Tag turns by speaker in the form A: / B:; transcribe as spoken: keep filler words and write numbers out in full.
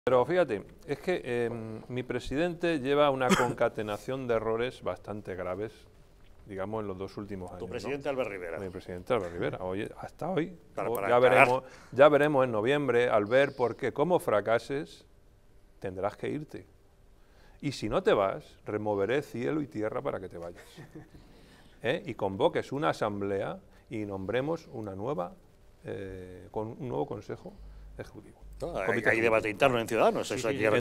A: Pero fíjate, es que eh, mi presidente lleva una concatenación de errores bastante graves, digamos, en los dos últimos años.
B: Tu presidente, ¿no? Albert Rivera.
A: Mi presidente Albert Rivera, hoy, hasta hoy.
B: Para, para
A: ya, veremos, ya veremos en noviembre, al ver por qué, como fracases, tendrás que irte. Y si no te vas, removeré cielo y tierra para que te vayas. ¿Eh? Y convoques una asamblea y nombremos una nueva, eh, con un nuevo consejo ejecutivo.
B: No, hay, hay debate interno en Ciudadanos, eso sí, hay que